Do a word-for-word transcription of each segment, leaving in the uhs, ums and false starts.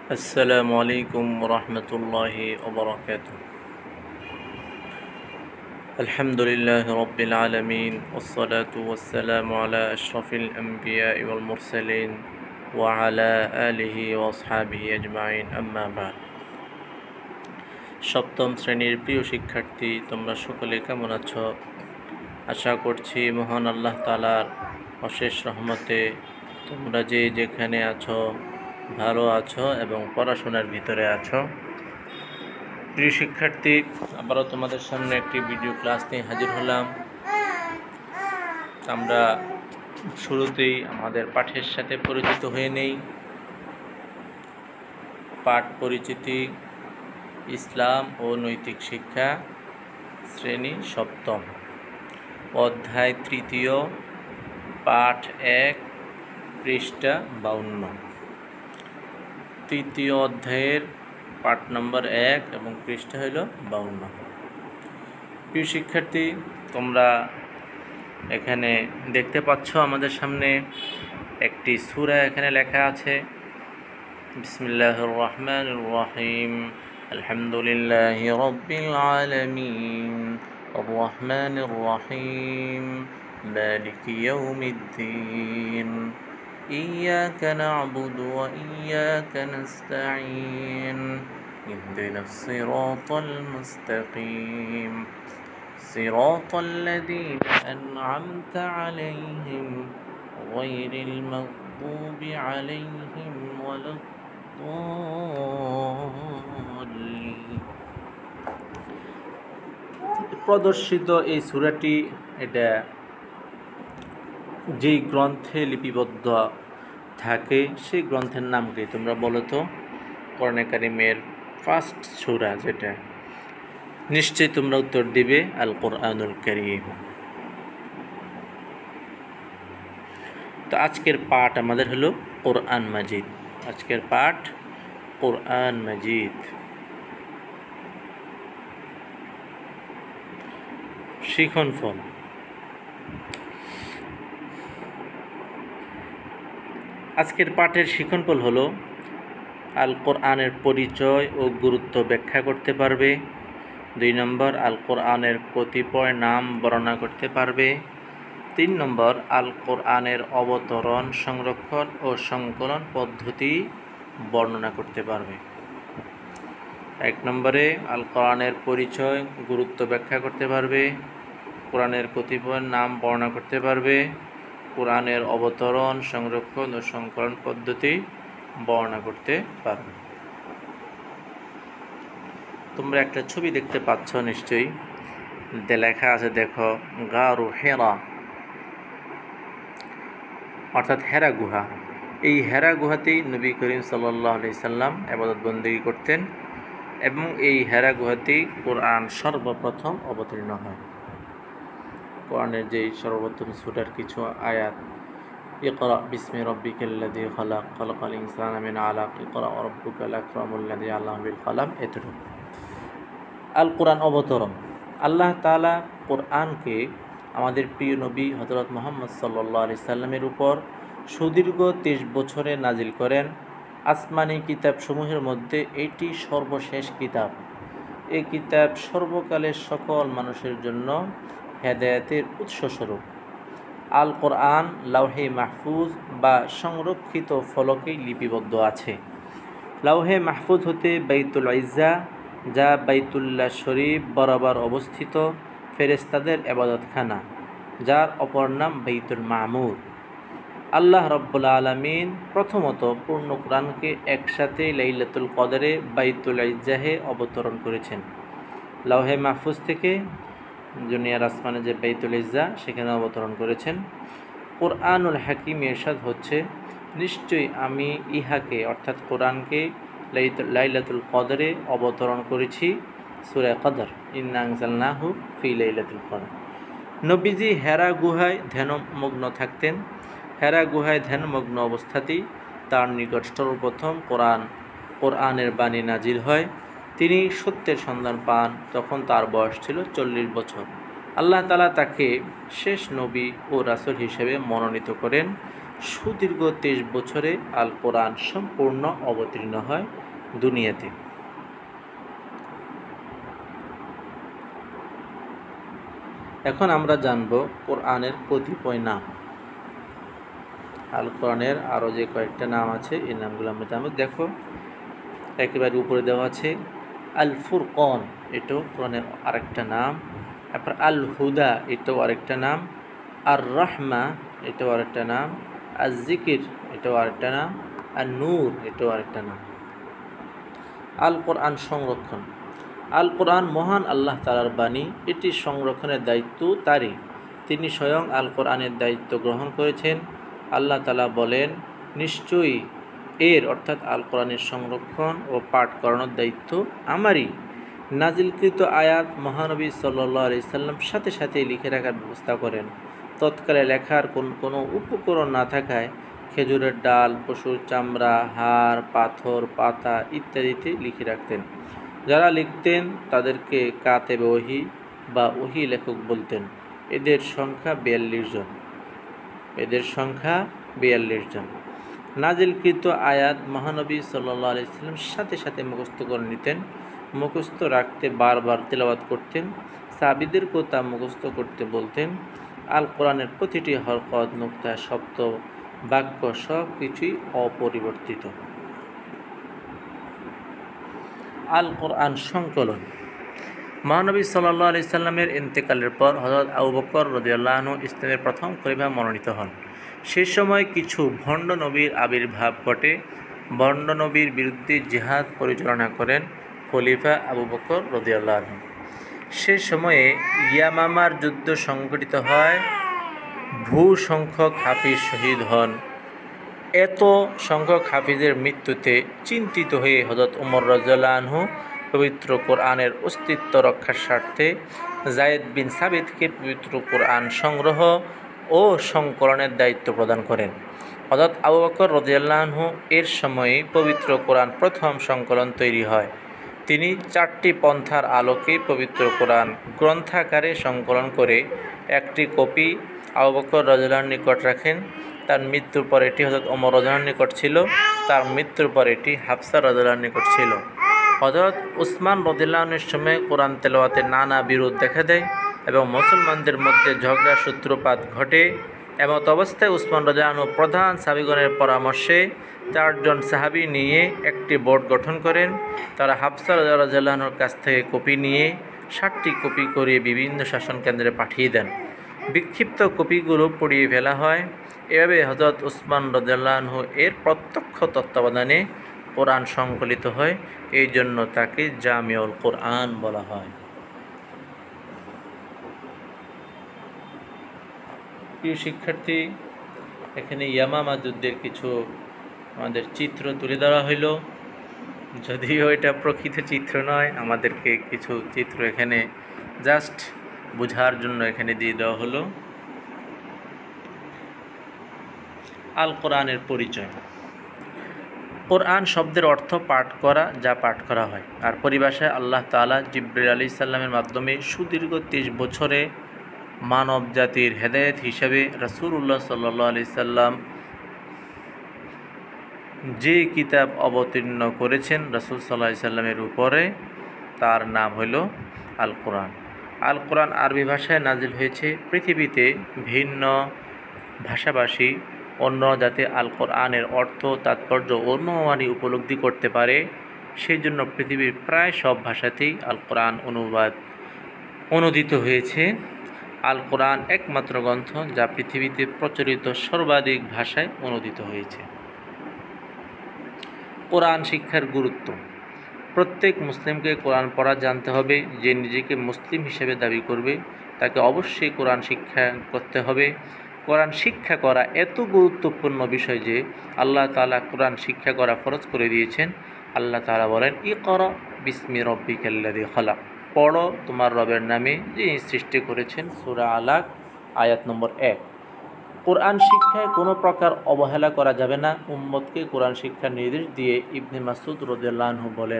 السلام عليكم ورحمة الله وبركاته. الحمد لله رب العالمين والصلاة والسلام على أشرف الأنبياء والمرسلين وعلى آله وأصحابه أجمعين أما بعد. সপ্তম শ্রেণীর প্রিয় শিক্ষার্থী, তোমরা সকলে কেমন আছো? আশা করছি মহান আল্লাহ তাআলার অশেষ রহমতে তোমরা যে যেখানে আছো ভালো আছো এবং পড়াশোনার ভিতরে আছো। প্রিয় শিক্ষার্থী, আবারও তোমাদের সামনে একটি ভিডিও ক্লাস নিয়ে হাজির হলাম। আমরা শুরুতেই আমাদের পাঠের সাথে পরিচিত হয়ে নেই। পাঠ পরিচিতি, ইসলাম ও নৈতিক শিক্ষা, শ্রেণী সপ্তম, অধ্যায় তৃতীয়, পাঠ এক, পৃষ্ঠা বাউন্ন। তৃতীয় অধ্যায়ের পাঠ নম্বর এক এবং পৃষ্ঠা হইল বাউন্ন। প্রিয় শিক্ষার্থী, তোমরা এখানে দেখতে পাচ্ছ আমাদের সামনে একটি সূরা এখানে লেখা আছে। বিসমিল্লাহির রহমানির রহিম। আলহামদুলিল্লাহি রাব্বিল আলামিন আর রহমানির রহিম মালিকি ইয়াউমিদ্দিন إياك نعبد وإياك نستعين اهدنا الصراط المستقيم صراط الذين أنعمت عليهم غير المغضوب عليهم ولا الضالين। প্রদর্শিত এই সূরাটি এটা যেই গ্রন্থে লিপিবদ্ধ থাকে সেই গ্রন্থের নাম কি তোমরা বলো তো? কোরআনে কারিমের ফার্স্ট সূরা যেটা, নিশ্চয়ই তোমরা উত্তর দিবে আল কোরআনুল কারীম। তো আজকের পাঠ আমাদের হলো কোরআন মাজিদ। আজকের পাঠ কোরআন মাজিদ। শিখন ফল। আজকের পাঠের শিক্ষণফল হলো আল কোরআনের পরিচয় ও গুরুত্ব ব্যাখ্যা করতে পারবে। দুই নম্বর, আল কোরআনের কতিপয় নাম বর্ণনা করতে পারবে। তিন নম্বর, আল কোরআনের অবতরণ, সংরক্ষণ ও সংকলন পদ্ধতি বর্ণনা করতে পারবে। এক নম্বরে আল কোরআনের পরিচয়, গুরুত্ব ব্যাখ্যা করতে পারবে। কোরআনের কতিপয় নাম বর্ণনা করতে পারবে। কোরআনের অবতরণ, সংরক্ষণ ও সংকলন পদ্ধতি বর্ণনা করতে পারবে। তোমরা একটা ছবি দেখতে পাচ্ছ নিশ্চয়ই, লেখা আছে দেখো, গারু হেরা, অর্থাৎ হেরা গুহা। এই হেরা গুহাতেই নবী করিম সাল্লাল্লাহু আলাইহি সাল্লাম ইবাদত বন্দেগী করতেন এবং এই হেরা গুহাতেই কোরআন সর্বপ্রথম অবতীর্ণ হয়। কোরআনের যেই সর্বপ্রথম সূরার কিছু আয়াত, ইকরা বিসমি রাব্বিকাল্লাযী খালাক খালাকাল ইনসানা মিন আলাক ইকরা ওয়া রাব্বুকাল আকরামুল্লাযী আল্লামা বিল কলম। এতটুকু আল কোরআন অবতরণ। আল্লাহ তাআলা কোরআনকে আমাদের প্রিয় নবী হযরত মুহাম্মদ সাল্লাল্লাহু আলাইহি সাল্লামের উপর সুদীর্ঘ তেইশ বছরে নাজিল করেন। আসমানি কিতাবসমূহের মধ্যে এটি সর্বশেষ কিতাব। এই কিতাব সর্বকালের সকল মানুষের জন্য হেদায়েতের উৎসস্বরূপ। আল কোরআন লাওহে মাহফুজ বা সংরক্ষিত ফলকে লিপিবদ্ধ আছে। লাওহে মাহফুজ হতে বাইতুল ইজ্জা, যা বাইতুল্লাহ শরীফ বরাবর অবস্থিত ফেরেশতাদের ইবাদতখানা, যার অপর নাম বাইতুল মামুর। আল্লাহ রাব্বুল আলামিন প্রথমত পূর্ণ কোরআনকে একসাথে লাইলাতুল কদরে বাইতুল ইজ্জাহে অবতরণ করেছেন। লাওহে মাহফুজ থেকে দুনিয়ার আসমানে যে বাইতুল ইজ্জা, সেখানে অবতরণ করেছেন। কোরআনুল হাকিম ইরশাদ হচ্ছে, নিশ্চয়ই আমি ইহাকে অর্থাৎ কোরআনকে লাইলাতুল কদরে অবতরণ করেছি। সূরা কদর, ইন্না আনজালনাহু ফি লাইলাতুল কদর। নবীজি হেরা গুহায় ধ্যানমগ্ন থাকতেন। হেরা গুহায় ধ্যানমগ্ন অবস্থাতেই তার নিকট সর্বপ্রথম কোরআন কোরআনের বাণী নাজিল হয়। তিনি সত্যের সন্ধান পান, তখন তার বয়স ছিল চল্লিশ বছর। আল্লাহ তাআলা তাকে শেষ নবী ও রাসূল হিসেবে মনোনীত করেন। সুদীর্ঘ তেইশ বছরে আল কোরআন সম্পূর্ণ অবতীর্ণ হয় দুনিয়াতে। এখন আমরা জানব কোরআনের কতিপয় নাম। আল কোরআনের আরও যে কয়েকটা নাম আছে এই নামগুলো আমরা জানব। দেখো একেবারে উপরে দেওয়া আছে আল ফুরকন, এটাও কোরআনের আরেকটা নাম। তারপর আল হুদা, এটাও আরেকটা নাম। আর রহমা, এটাও আরেকটা নাম। আর জিকির, এটাও আরেকটা নাম। আর নূর, এটাও আরেকটা নাম। আল কোরআন সংরক্ষণ। আল কোরআন মহান আল্লাহ তাআলার বাণী, এটি সংরক্ষণের দায়িত্ব তারই। তিনি স্বয়ং আল কোরআনের দায়িত্ব গ্রহণ করেছেন। আল্লাহ তাআলা বলেন, নিশ্চয়ই এর অর্থাৎ আল কোরআনের সংরক্ষণ ও পাঠ করানোর দায়িত্ব আমারই। নাজিলকৃত আয়াত মহানবী সাল্লাল্লাহু আলাইহি সাল্লাম সাথে সাথে লিখে রাখার ব্যবস্থা করেন। তৎকালে লেখার কোন কোনো উপকরণ না থাকায় খেজুরের ডাল, পশুর চামড়া, হাড়, পাথর, পাতা ইত্যাদিতে লিখে রাখতেন। যারা লিখতেন তাদেরকে কাতেবে ওহী বা ওহী লেখক বলতেন। এদের সংখ্যা বিয়াল্লিশ জন। এদের সংখ্যা বিয়াল্লিশ জন। নাজিলকৃত আয়াত মহানবী সাল্লাল্লাহু আলাইহি সাল্লাম সাথে সাথে মুখস্থ করে নিতেন। মুখস্থ রাখতে বারবার তেলাওয়াত করতেন। সাহাবীদেরকেও তা মুখস্থ করতে বলতেন। আল কোরআনের প্রতিটি হরকত, নুক্তা, শব্দ, বাক্য সব কিছুই অপরিবর্তিত। আল কোরআন সংকলন। মহানবী সাল্লাল্লাহু আলাইহি সাল্লামের ইন্তেকালের পর হযরত আবু বকর রাদিয়াল্লাহু আনহু ইসলামের প্রথম খলিফা মনোনীত হন। সে সময় কিছু ভণ্ড নবীর আবির্ভাব ঘটে। ভণ্ড নবীর বিরুদ্ধে জিহাদ পরিচালনা করেন খলিফা আবু বকর রাদিয়াল্লাহু আনহু। সে সময়ে ইয়ামামার যুদ্ধ সংঘটিত হয়। ভূ সংখ্যক হাফিজ শহীদ হন। এত সংখ্যক হাফিজের মৃত্যুতে চিন্তিত হয়ে হযরত ওমর রাদিয়াল্লাহু আনহু পবিত্র কোরআনের অস্তিত্ব রক্ষার স্বার্থে যায়েদ বিন সাবিতকে পবিত্র কোরআন সংগ্রহ ও সংকলনের দায়িত্ব প্রদান করেন। হযরত আবু বকর রাদিয়াল্লাহু আনহু এর সময়ে পবিত্র কোরআন প্রথম সংকলন তৈরি হয়। তিনি চারটি পন্থার আলোকে পবিত্র কোরআন গ্রন্থাকারে সংকলন করে একটি কপি আবু বকর রাদিয়াল্লাহু আনহুর নিকট রাখেন। তার মৃত্যুর পর এটি হযরত ওমর রাদিয়াল্লাহু আনহুর নিকট ছিল। তার মৃত্যুর পর এটি হাফসা রাদিয়াল্লাহু আনহুর নিকট ছিল। হযরত উসমান রাদিয়াল্লাহু আনহুর সময় কোরআন তেলাওয়াতে নানা বিরোধ দেখা দেয় এবং মুসলমানদের মধ্যে ঝগড়া সূত্রপাত ঘটে। এমত অবস্থায় উসমান রাদিয়াল্লাহু আনহু প্রধান সাহাবীগণের পরামর্শে চারজন সাহাবী নিয়ে একটি বোর্ড গঠন করেন। তারা হাফসা রাদিয়াল্লাহু আনহুর কাছ থেকে কপি নিয়ে ষাটটি কপি করে বিভিন্ন শাসন কেন্দ্রে পাঠিয়ে দেন। বিক্ষিপ্ত কপিগুলো পুড়িয়ে ফেলা হয়। এভাবে হযরত উসমান রাদিয়াল্লাহু আনহু এর প্রত্যক্ষ তত্ত্বাবধানে কোরআন সংকলিত হয়। এই জন্য তাকে জামিউল কোরআন বলা হয়। প্রিয় শিক্ষার্থী, এখানে ইয়ামামা যুদ্ধের কিছু আমাদের চিত্র তুলে ধরা হইল। যদিও এটা প্রকৃত চিত্র নয়, আমাদেরকে কিছু চিত্র এখানে জাস্ট বোঝার জন্য এখানে দিয়ে দেওয়া হলো। আল কোরআনের পরিচয়। কোরআন শব্দের অর্থ পাঠ করা, যা পাঠ করা হয়। আর পরিভাষায় আল্লাহ তাআলা জিবরিল আলাইহিস সালামের মাধ্যমে সুদীর্ঘ তেইশ বছরে মানব জাতির হেদায়েত হিসাবে রাসূলুল্লাহ সাল্লাল্লাহু আলাইহি সাল্লাম যে কিতাব অবতীর্ণ করেছেন রাসূল সাল্লাল্লাহু আলাইহি সাল্লামের উপরে, তার নাম হইল আল কোরআন। আল কোরআন আরবি ভাষায় নাজিল হয়েছে। পৃথিবীতে ভিন্ন ভাষাভাষী অন্য যাতে আল কোরআনের অর্থ, তাৎপর্য ও অনুমানি উপলব্ধি করতে পারে, সেই জন্য পৃথিবীর প্রায় সব ভাষাতেই আল কোরআন অনুবাদ অনুদিত হয়েছে। আল কোরআন একমাত্র গ্রন্থ যা পৃথিবীতে প্রচলিত সর্বাধিক ভাষায় অনুদিত হয়েছে। কোরআন শিক্ষার গুরুত্ব। প্রত্যেক মুসলিমকে কোরআন পড়া জানতে হবে। যে নিজেকে মুসলিম হিসেবে দাবি করবে তাকে অবশ্যই কোরআন শিক্ষা করতে হবে। কোরআন শিক্ষা করা এত গুরুত্বপূর্ণ বিষয় যে আল্লাহ তাআলা কোরআন শিক্ষা করা ফরজ করে দিয়েছেন। আল্লাহ তাআলা বলেন, ইকরা বিসমি রব্বিকাল্লাযী খলাক, পড়ো তোমার রবের নামে যিনি সৃষ্টি করেছেন। সূরা আলাক আয়াত নম্বর এক। কোরআন শিক্ষায় কোনো প্রকার অবহেলা করা যাবে না। উম্মতকে কোরআন শিক্ষার নির্দেশ দিয়ে ইবনে মাসউদ রাদিয়াল্লাহু আনহু বলেন,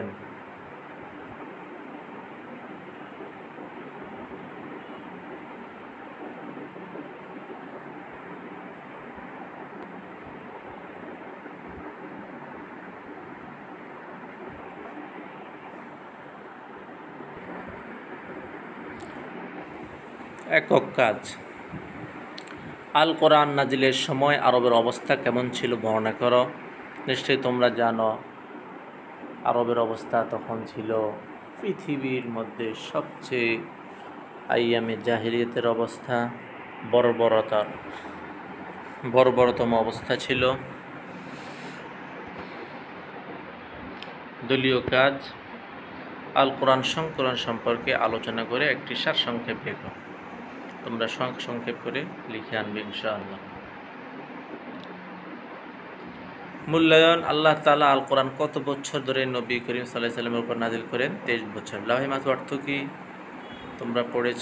একক কাজ। আল কোরআন নাজিলের সময় আরবের অবস্থা কেমন ছিল বর্ণনা করো। নিশ্চয়ই তোমরা জানো আরবের অবস্থা তখন ছিল পৃথিবীর মধ্যে সবচেয়ে আইয়ামে জাহিলিয়াতের অবস্থা, বর্বরতার বর্বরতম অবস্থা ছিল। দলীয় কাজ। আল কোরআন সংকলন সম্পর্কে আলোচনা করে একটি সারসংক্ষেপ লেখো। তোমরা সংক্ষেপ করে লিখে আনবে ইনশাআল্লাহ। মূল্যায়ন। আল্লাহ তাআলা আল কোরআন কত বছর ধরে নবী করিম সাল্লাল্লাহু আলাইহি ওয়াসাল্লামের উপর নাজিল করেন? তেইশ বছর। লাওহে মাহফুজ অর্থ কি তোমরা পড়েছ?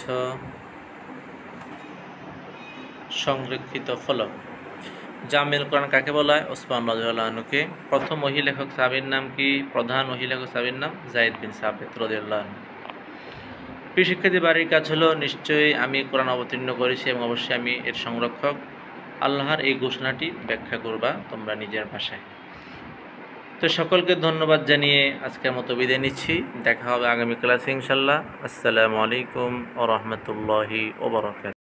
সংরক্ষিত ফলক। জামিল কোরআন কাকে বলা হয়? ওসমান রাদিয়াল্লাহু আনহুকে। প্রথম ওহী লেখক সাহাবীর নাম কি? প্রধান ওহী লেখক সাহাবীর নাম যায়েদ বিন সাবিত রাদিয়াল্লাহু আনহু। প্রিয় শিক্ষার্থী, বাড়ির কাজ হলো নিশ্চয়ই আমি কোরআন অবতীর্ণ করেছি এবং অবশ্যই আমি এর সংরক্ষক। আল্লাহর এই ঘোষণাটি ব্যাখ্যা করবা তোমরা নিজের ভাষায়। তো সকলকে ধন্যবাদ জানিয়ে আজকের মতো বিদায় নিচ্ছি। দেখা হবে আগামী ক্লাসে ইনশাআল্লাহ। আসসালামু আলাইকুম ওয়া রাহমাতুল্লাহি ওয়া বারাকাতুহু।